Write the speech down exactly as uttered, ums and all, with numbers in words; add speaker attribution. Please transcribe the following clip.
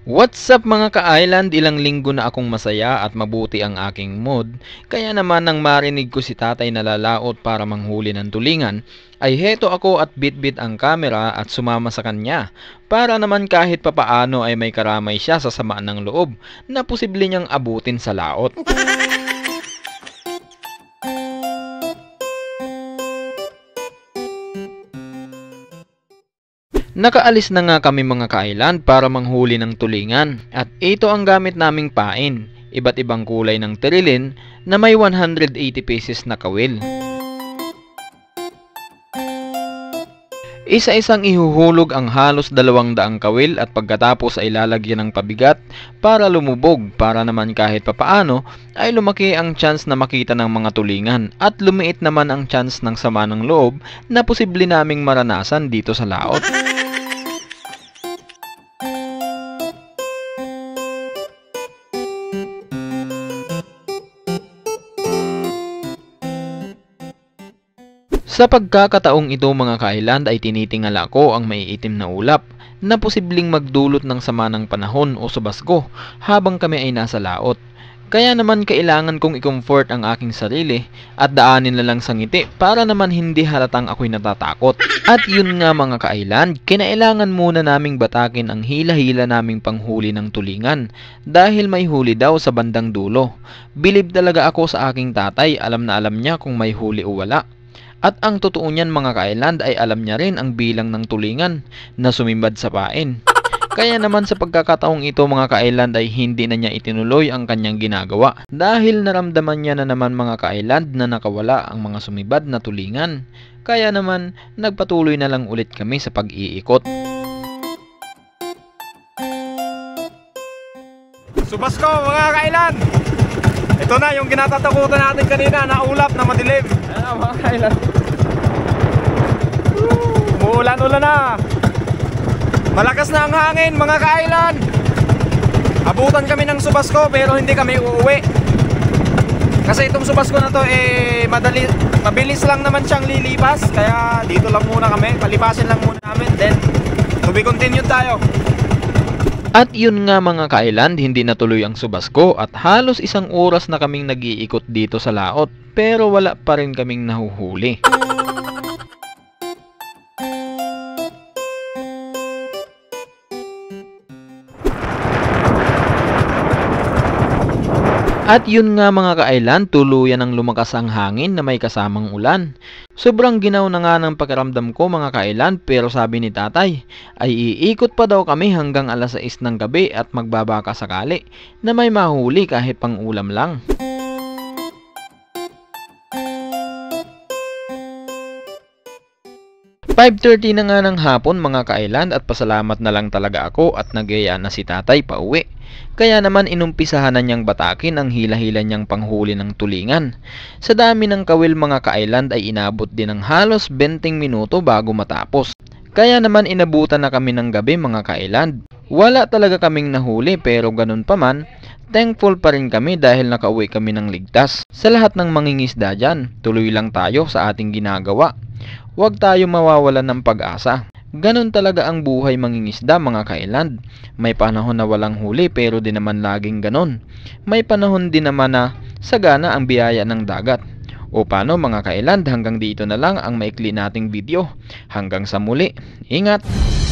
Speaker 1: What's up mga ka-island? Ilang linggo na akong masaya at mabuti ang aking mood. Kaya naman nang marinig ko si tatay nalalaot para manghuli ng tulingan, ay heto ako at bitbit ang kamera at sumama sa kanya. Para naman kahit papaano ay may karamay siya sa samaan ng loob na posible niyang abutin sa laot. Nakaalis na nga kami mga ka-island para manghuli ng tulingan at ito ang gamit naming pain, iba't ibang kulay ng terilin na may one hundred eighty pieces na kawil. Isa-isang ihuhulog ang halos dalawang daang kawil at pagkatapos ay lalagyan ng pabigat para lumubog para naman kahit papaano ay lumaki ang chance na makita ng mga tulingan at lumiit naman ang chance ng sama ng loob na posible naming maranasan dito sa laot. Sa pagkakataong ito mga ka-island ay tinitingala ko ang maiitim na ulap na posibleng magdulot ng sama ng panahon o subasgo habang kami ay nasa laot. Kaya naman kailangan kong i-comfort ang aking sarili at daanin na lang sa ngiti para naman hindi halatang ako'y natatakot. At yun nga mga ka-island, kinailangan muna naming batakin ang hila-hila naming panghuli ng tulingan dahil may huli daw sa bandang dulo. Bilib talaga ako sa aking tatay, alam na alam niya kung may huli o wala. At ang totoo niyan mga ka-island ay alam niya rin ang bilang ng tulingan na sumibad sa pain. Kaya naman sa pagkakataong ito mga ka-island ay hindi na niya itinuloy ang kanyang ginagawa dahil naramdaman niya na naman mga ka-island na nakawala ang mga sumibad na tulingan. Kaya naman nagpatuloy na lang ulit kami sa pag-iikot.
Speaker 2: Subasko mga ka-island! Ito na yung kinatatakutan natin kanina na ulap na madilim. Ayan mga ka-island. Umuulan-ulan na. Malakas na ang hangin mga ka-island. Abutan kami ng Subasko pero hindi kami uuwi. Kasi itong Subasko na to eh madali, mabilis lang naman siyang lilipas. Kaya dito lang muna kami, palipasin lang muna namin. Then to be continued tayo.
Speaker 1: At yun nga mga ka-island, hindi natuloy ang Subasko at halos isang oras na kaming nag-iikot dito sa laot pero wala pa rin kaming nahuhuli. At yun nga mga ka-island, tuluyan ang lumakas ang hangin na may kasamang ulan. Sobrang ginaw na nga ng pakiramdam ko mga ka-island pero sabi ni tatay ay iikot pa daw kami hanggang alas sais ng gabi at magbabaka sakali na may mahuli kahit pang ulam lang. five thirty na nga ng hapon mga ka-island at pasalamat na lang talaga ako at nagaya na si tatay pa uwi. Kaya naman inumpisahan na niyang batakin ang hila-hila niyang panghuli ng tulingan. Sa dami ng kawil mga ka-island ay inabot din ng halos twenty minuto bago matapos. Kaya naman inabutan na kami ng gabi mga ka-island. Wala talaga kaming nahuli pero ganun pa man, thankful pa rin kami dahil nakauwi kami ng ligtas. Sa lahat ng mangingisda dyan, tuloy lang tayo sa ating ginagawa. Huwag tayo mawawalan ng pag-asa. Ganon talaga ang buhay mangingisda mga ka-island. May panahon na walang huli pero di naman laging ganon. May panahon din naman na sagana ang biyaya ng dagat. O paano mga ka-island, hanggang dito na lang ang maikli nating video. Hanggang sa muli, ingat!